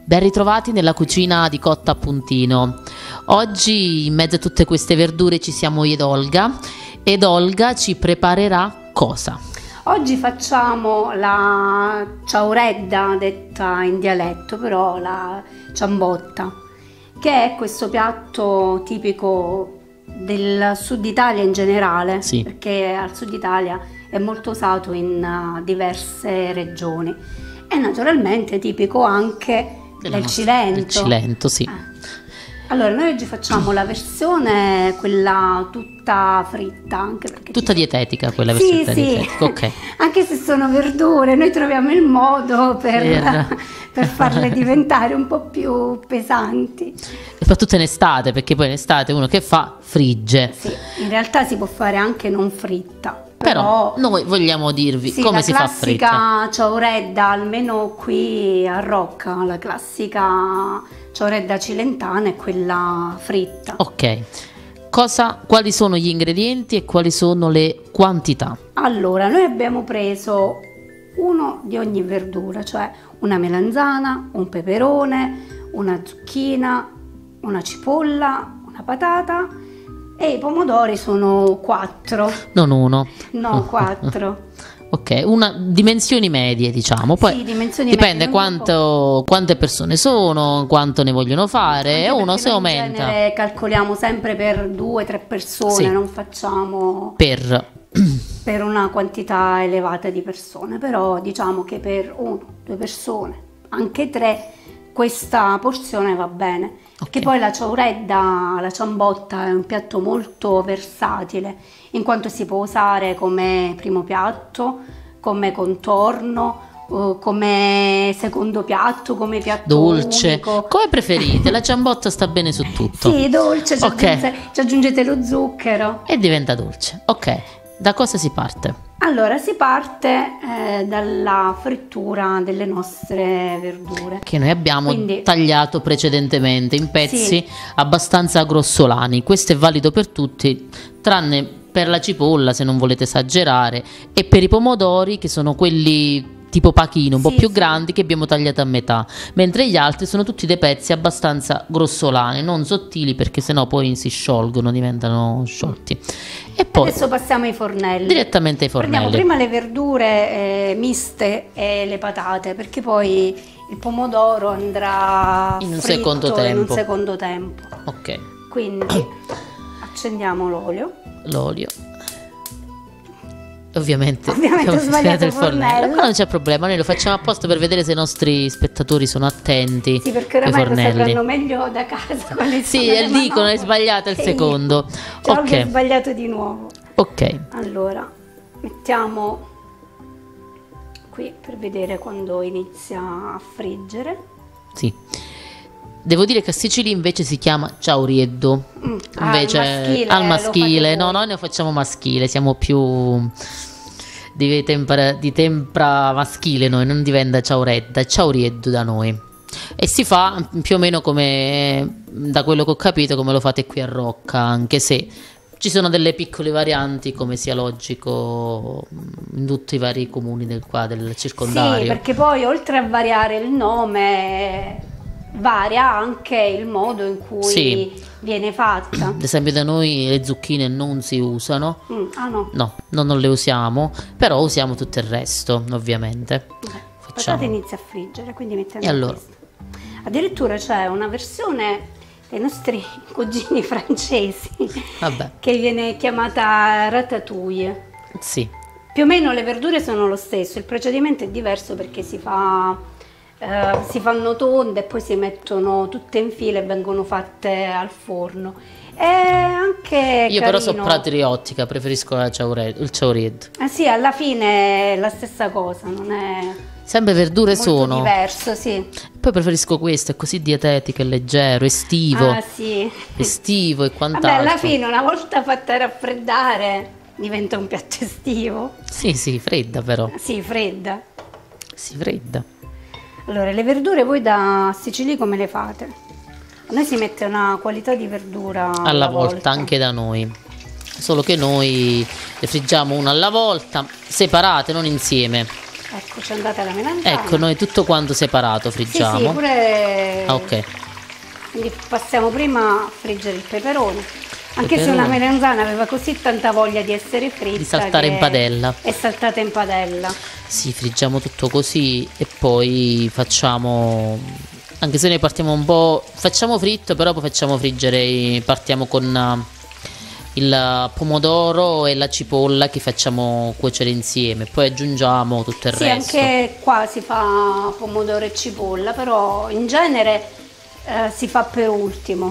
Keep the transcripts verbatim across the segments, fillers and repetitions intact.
Ben ritrovati nella cucina di Cotta Appuntino. Oggi in mezzo a tutte queste verdure ci siamo io ed Olga, ed Olga ci preparerà cosa? Oggi facciamo la ciauredda, detta in dialetto, però la ciambotta, che è questo piatto tipico del sud Italia in generale, Sì. perché al sud Italia è molto usato in uh, diverse regioni. È naturalmente tipico anche Della del nostra- Cilento. del Cilento, sì. Eh. Allora, noi oggi facciamo la versione quella tutta fritta, anche perché Tutta ci- dietetica quella Sì, versione sì. dietetica, ok. Anche se sono verdure, noi troviamo il modo per, Per- per farle diventare un po' più pesanti. E soprattutto in estate, perché poi in estate uno che fa frigge. Sì, in realtà si può fare anche non fritta. Però noi vogliamo dirvi sì, come la si fa fritta. classica ciauredda, almeno qui a Rocca, la classica ciauredda cilentana è quella fritta. Ok. Cosa, quali sono gli ingredienti e quali sono le quantità? Allora, noi abbiamo preso uno di ogni verdura, cioè una melanzana, un peperone, una zucchina, una cipolla, una patata, e i pomodori sono quattro, Non uno. no quattro. Ok, una dimensioni medie, diciamo. Poi Sì, dimensioni dipende medie, non quanto, quante persone sono, quanto ne vogliono fare, e Anche uno perché se noi in aumenta genere calcoliamo sempre per due, tre persone, Sì. non facciamo per per una quantità elevata di persone, però diciamo che per uno, due persone, anche tre, questa porzione va bene. Perché Ok. poi la ciauredda, la ciambotta è un piatto molto versatile, in quanto si può usare come primo piatto, come contorno, eh, come secondo piatto, come piatto dolce, unico. come preferite. La ciambotta sta bene su tutto. Sì, dolce, ci, Ok. aggiunge- ci aggiungete lo zucchero. E diventa dolce. Ok, da cosa si parte? Allora, si parte eh, dalla frittura delle nostre verdure. Che noi abbiamo Quindi- tagliato precedentemente in pezzi Sì. abbastanza grossolani. Questo è valido per tutti, tranne per la cipolla, se non volete esagerare, e per i pomodori, che sono quelli tipo pachino, un po' Sì, più sì. grandi, che abbiamo tagliato a metà, mentre gli altri sono tutti dei pezzi abbastanza grossolani, non sottili, perché sennò poi si sciolgono, diventano sciolti. E poi Adesso passiamo ai fornelli. direttamente ai Prendiamo fornelli. prima le verdure eh, miste e le patate, perché poi il pomodoro andrà In un fritto secondo in tempo. un secondo tempo. Ok, Quindi accendiamo l'olio. l'olio. Ovviamente, Ovviamente ho abbiamo sbagliato il il fornello. ma non c'è problema, noi lo facciamo apposta per vedere se i nostri spettatori sono attenti Sì, perché ai oramai lo sapranno fornelli. meglio da casa. quali Sì, sono e le dicono è manovre. sbagliato il Sì. secondo. Già che ho Ok, sbagliato di nuovo. ok. Allora, mettiamo qui per vedere quando inizia a friggere. Sì. Devo dire che a Sicilia invece si chiama ciaurieddo. Mm. Ah, Invece al maschile, al lo maschile, fate no, voi. noi ne facciamo maschile, siamo più di tempra, di tempra maschile, noi non diventa ciauredda, è ciaurieddo da noi. E si fa più o meno come, da quello che ho capito, come lo fate qui a Rocca, anche se ci sono delle piccole varianti, come sia logico, in tutti i vari comuni del qua, del circondario. Sì, perché poi oltre a variare il nome, varia anche il modo in cui Sì. viene fatta. Ad esempio da noi le zucchine non si usano. Mm, ah no, No, no, non le usiamo, però usiamo tutto il resto, ovviamente. ok. La Facciamo. patata inizia a friggere, quindi mettiamo E allora? questo. Addirittura c'è una versione dei nostri cugini francesi Vabbè, che viene chiamata ratatouille. sì, Più o meno le verdure sono lo stesso, il procedimento è diverso perché si fa, eh, si fanno tonde e poi si mettono tutte in fila e vengono fatte al forno. È anche io però sono carino. patriottica, preferisco la ciaure- il ciaurieddo. Eh sì, alla fine è la stessa cosa, non è Sempre verdure molto sono. diverso, sì. Poi preferisco questo, è così dietetico, è leggero, estivo, Ah sì. estivo e Vabbè, quant'altro. alla fine una volta fatta raffreddare diventa un piatto estivo. Sì, sì, fredda però, Sì, fredda. sì, fredda. Allora, le verdure voi da Sicilia come le fate? A noi si mette una qualità di verdura Alla volta, anche da noi. Solo che noi le friggiamo una alla volta, separate, non insieme. Ecco, c'è andata la melanzana. Ecco, noi tutto quanto separato friggiamo. Sì, sì, pure... Ah, ok. Quindi passiamo prima a friggere il peperone. Anche Peperone. se una melanzana aveva così tanta voglia di essere fritta, Di saltare che in padella. È saltata in padella. Sì, friggiamo tutto così e poi facciamo, anche se noi partiamo un po', facciamo fritto, però poi facciamo friggere, i- partiamo con eh, il pomodoro e la cipolla che facciamo cuocere insieme, poi aggiungiamo tutto il Sì, resto. anche qua si fa pomodoro e cipolla, però in genere eh, si fa per ultimo.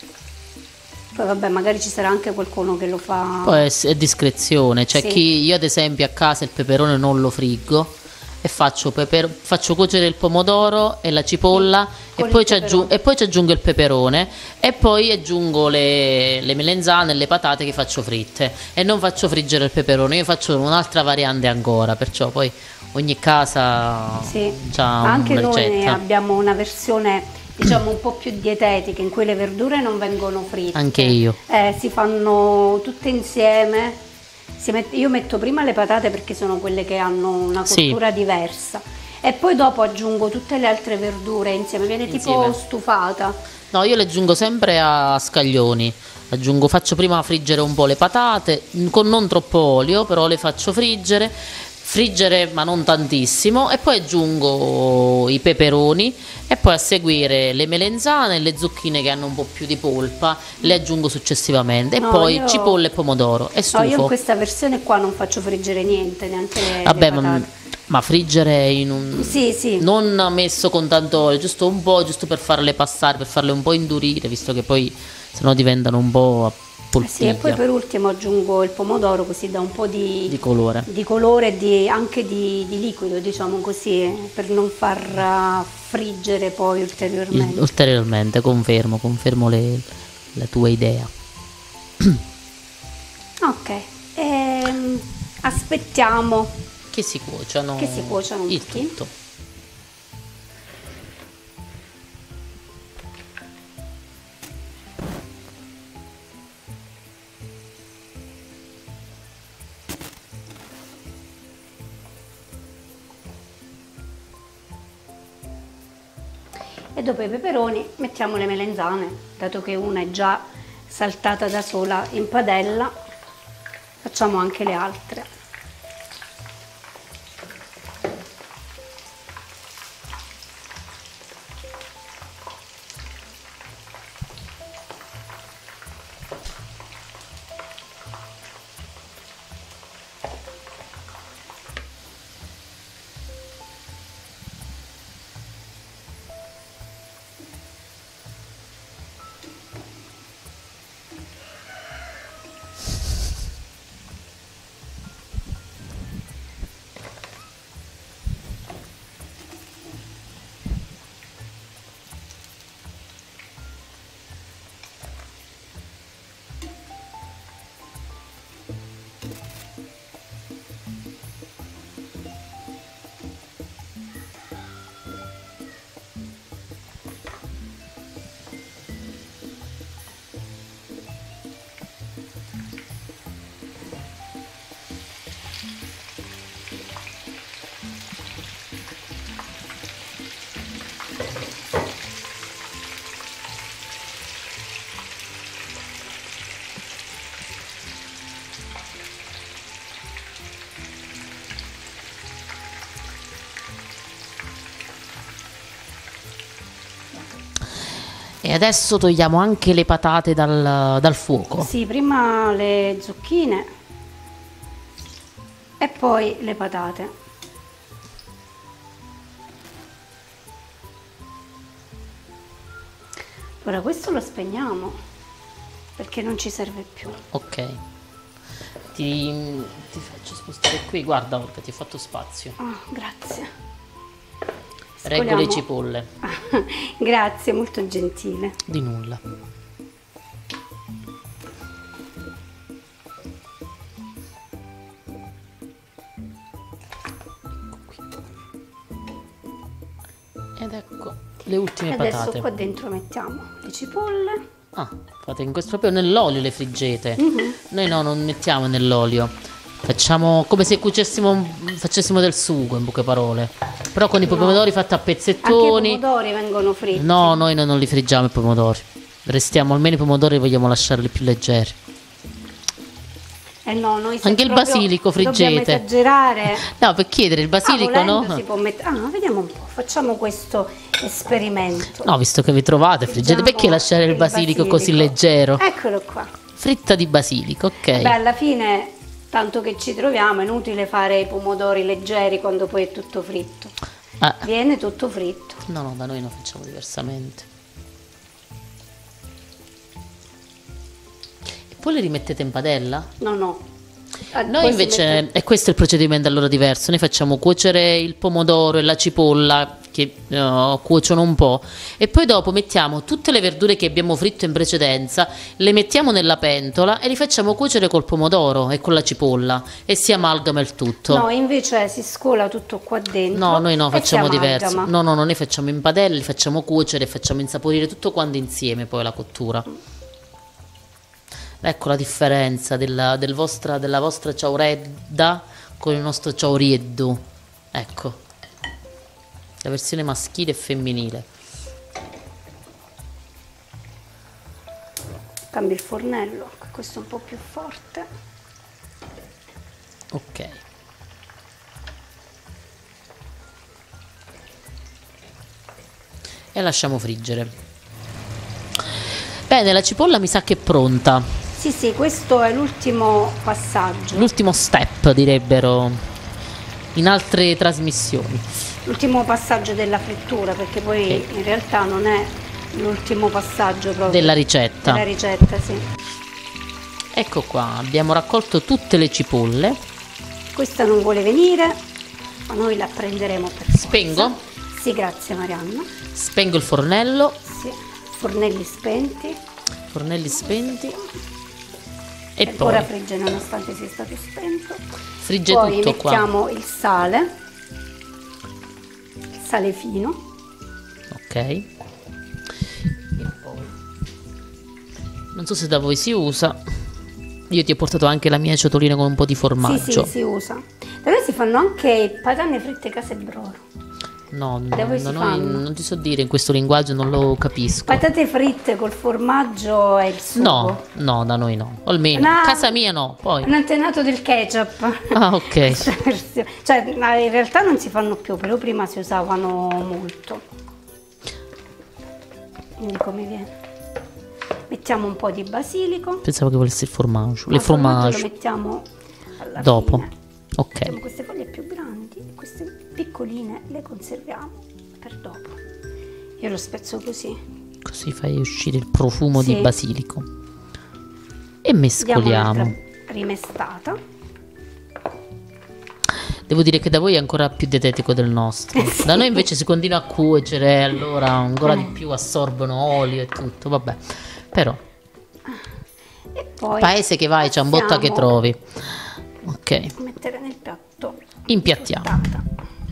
Poi vabbè, magari ci sarà anche qualcuno che lo fa. Poi è, è discrezione, c'è Sì. chi, io ad esempio a casa il peperone non lo friggo e faccio, peper- faccio cuocere il pomodoro e la cipolla Con e il poi, ci peperone. aggiu- e poi ci aggiungo il peperone e poi aggiungo le, le melenzane e le patate che faccio fritte e non faccio friggere il peperone, io faccio un'altra variante ancora, perciò poi ogni casa Sì. ha Anche una noi ricetta. abbiamo una versione diciamo un po' più dietetica in cui le verdure non vengono fritte. Anche io. Eh, si fanno tutte insieme. Si met- io metto prima le patate perché sono quelle che hanno una Sì. cottura diversa e poi dopo aggiungo tutte le altre verdure insieme, viene tipo Insieme. stufata. No, io le aggiungo sempre a scaglioni. Aggiungo, faccio prima friggere un po' le patate, n- con non troppo olio, però le faccio friggere, friggere ma non tantissimo, e poi aggiungo i peperoni e poi a seguire le melenzane e le zucchine che hanno un po' più di polpa, le aggiungo successivamente, No, e poi io- cipolla e pomodoro e No, io in stufo. questa versione qua non faccio friggere niente, neanche le, Vabbè, le ma, patate. ma friggere in un... Sì, sì. non messo con tanto olio, giusto un po', giusto per farle passare, per farle un po' indurire, visto che poi sennò diventano un po' a Eh sì, e poi poltiglia per ultimo aggiungo il pomodoro così da un po' di, di colore. di colore e di- anche di, di liquido, diciamo così, per non far eh, friggere poi Il- ulteriormente. ulteriormente, confermo, confermo le- la tua idea. Ok, ehm, aspettiamo Che si cuociano. che si cuociano un il pochino. tutto. E dopo i peperoni mettiamo le melenzane, dato che una è già saltata da sola in padella, facciamo anche le altre. E adesso togliamo anche le patate dal, dal fuoco. Sì, prima le zucchine e poi le patate. Ora questo lo spegniamo perché non ci serve più. Ok. Ti, ti faccio spostare qui. Guarda, Olga, ti ho fatto spazio. Ah, grazie. Reggo le Scoliamo. cipolle. Grazie, molto gentile. Di nulla. Ed ecco le ultime E adesso patate. qua dentro mettiamo le cipolle. Ah, fate in questo proprio nell'olio le friggete. Mhm. Noi no, non mettiamo nell'olio. Facciamo come se cuocessimo, facessimo del sugo, in poche parole. Però con i No. pomodori fatti a Anche i pezzettoni. pomodori vengono fritti. No, noi non li friggiamo i pomodori. Restiamo almeno i pomodori, vogliamo lasciarli più leggeri. Eh no, noi se Anche il proprio basilico dobbiamo friggete. esagerare. No, per chiedere il basilico, ah, volendo no? si può mettere. Ah, vediamo un po', facciamo questo esperimento. No, visto che vi trovate, friggete, Friggiamo perché lasciare il basilico, così leggero? Eccolo qua. Fritta di basilico, ok. Beh, alla fine, tanto che ci troviamo, è inutile fare i pomodori leggeri quando poi è tutto fritto. Ah, Viene tutto fritto. no, no, da noi lo facciamo diversamente. E poi le rimettete in padella? No, no. Ah, Noi poi si invece, mette- e questo è il procedimento allora diverso, noi facciamo cuocere il pomodoro e la cipolla che eh, cuociono un po' e poi dopo mettiamo tutte le verdure che abbiamo fritto in precedenza, le mettiamo nella pentola e li facciamo cuocere col pomodoro e con la cipolla e si amalgama il tutto. No, invece si scola tutto qua dentro. No, noi no, e facciamo si diverso. amalgama. No, no, no, noi facciamo in padella, li facciamo cuocere e facciamo insaporire tutto quanto insieme poi la cottura. Ecco la differenza della, del vostra, della vostra ciauredda con il nostro ciaurieddu. Ecco, la versione maschile e femminile. Cambio il fornello, che questo è un po' più forte. Ok. E lasciamo friggere. Bene, la cipolla mi sa che è pronta. Sì, sì, questo è l'ultimo passaggio. L'ultimo step, direbbero in altre trasmissioni. L'ultimo passaggio della frittura, perché poi Ok. in realtà non è l'ultimo passaggio proprio Della ricetta. della ricetta, sì. Ecco qua, abbiamo raccolto tutte le cipolle. Questa non vuole venire, ma noi la prenderemo per forza. Spengo? Sì, grazie Marianna. Spengo il fornello, Sì. Fornelli spenti. fornelli spenti e E ora poi frigge nonostante sia stato spento. frigge Poi tutto qua. mettiamo il sale, il sale fino. Ok. E poi non so se da voi si usa. Io ti ho portato anche la mia ciotolina con un po' di formaggio. Sì, sì, si usa. Da noi si fanno anche patate fritte casebroro. No, no, Da voi si da noi fanno? non ti so dire in questo linguaggio, non lo capisco. Patate fritte col formaggio e il sugo. No, no, da noi no. O almeno No. casa mia no, poi. Un antenato del ketchup. Ah, ok. Questa versione. Cioè, ma in realtà non si fanno più, però prima si usavano molto. Quindi come viene? Mettiamo un po' di basilico. Pensavo che volessi il formaggio. Ma Le il formaggio formaggio. lo mettiamo alla Dopo. fine. Ok. Mettiamo queste foglie più grandi e queste piccoline le conserviamo per dopo. Io lo spezzo così. Così fai uscire il profumo Sì. di basilico. E Diamo mescoliamo. un'altra rimestata. Devo dire che da voi è ancora più dietetico del nostro. Da noi invece si continua a cuocere, allora ancora di più assorbono olio e tutto, vabbè. Però, E poi paese che vai, ciambotta che passiamo trovi. Ok, a mettere nel piatto impiattiamo. tata.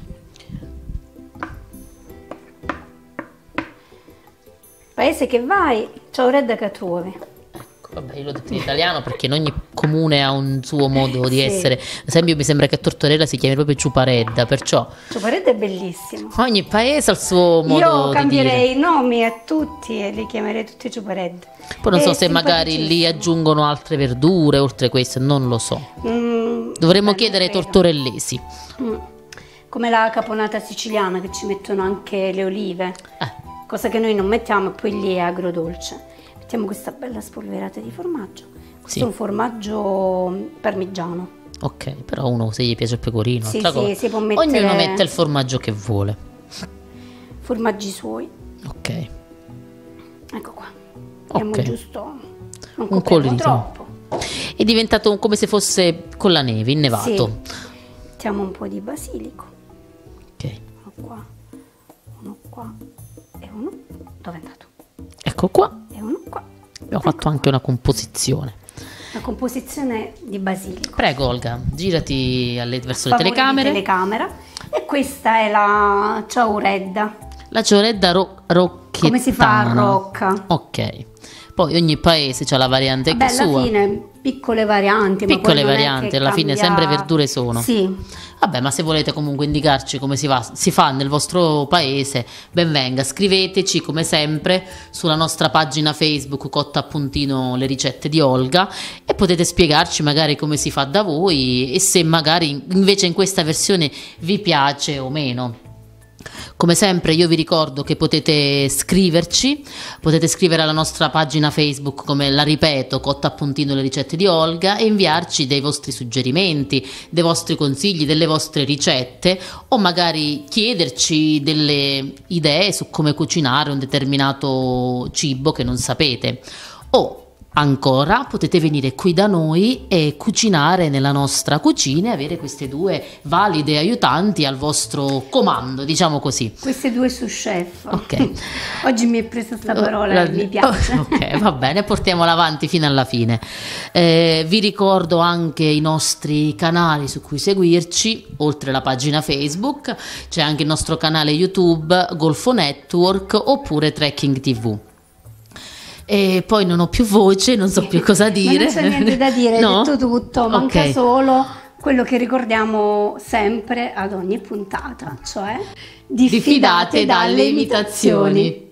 Paese che vai, ciao redda che trovi. Vabbè, io l'ho detto in italiano perché in ogni comune ha un suo modo di Sì. essere. Ad esempio, mi sembra che a Tortorella si chiami proprio ciuparedda, perciò Ciuparedda è bellissimo. ogni paese ha il suo modo Io di cambierei dire. i nomi a tutti e li chiamerei tutti ciuparedda. Poi non so È se magari lì simpaticissimo. aggiungono altre verdure oltre queste, non lo so. Mm, Dovremmo beh, chiedere ai non credo. tortorellesi. Mm. Come la caponata siciliana che ci mettono anche le olive, Eh, cosa che noi non mettiamo e poi lì è agrodolce. Mettiamo questa bella spolverata di formaggio. Questo Sì. è un formaggio parmigiano. ok, però uno se gli piace il pecorino, Sì, altra sì, cosa. si può mettere- Ognuno mette il formaggio che vuole. Formaggi suoi. Ok, Ecco qua. Abbiamo Ok. giusto non un copriamo colorito. troppo. È diventato come se fosse con la neve, innevato. Sì. Mettiamo un po' di basilico. Ok, Uno qua, uno qua e uno. Dove è andato? ecco qua. E uno qua. Abbiamo fatto anche una composizione. La composizione di basilico. Prego Olga, girati alle- verso le Favore di telecamere. telecamera. E questa è la ciauredda. La cioredda ro- rocchettana. Come si fa a rocca? Ok. poi ogni paese ha la variante Vabbè, sua. alla fine piccole varianti, Piccole ma poi varianti, alla cambia... fine sempre verdure sono. Sì. Vabbè, ma se volete comunque indicarci come si, va, si fa nel vostro paese, ben venga, scriveteci come sempre sulla nostra pagina Facebook Cotta a Puntino le ricette di Olga, e potete spiegarci magari come si fa da voi e se magari invece in questa versione vi piace o meno. Come sempre io vi ricordo che potete scriverci, potete scrivere alla nostra pagina Facebook, come la ripeto, Cotta a Puntino le ricette di Olga, e inviarci dei vostri suggerimenti, dei vostri consigli, delle vostre ricette, o magari chiederci delle idee su come cucinare un determinato cibo che non sapete. O ancora potete venire qui da noi e cucinare nella nostra cucina e avere queste due valide aiutanti al vostro comando, diciamo così. Queste due sous chef. Ok. Oggi mi è presa sta parola e mi piace. Ok, va bene, portiamola avanti fino alla fine. Eh, vi ricordo anche i nostri canali su cui seguirci, oltre la pagina Facebook, c'è anche il nostro canale YouTube, Golfo Network oppure Trekking tivù. E poi non ho più voce, non so più cosa dire. Ma non c'è niente da dire, no? hai detto tutto, manca Okay. solo quello che ricordiamo sempre ad ogni puntata, cioè diffidate, Diffidate dalle dalle imitazioni. imitazioni.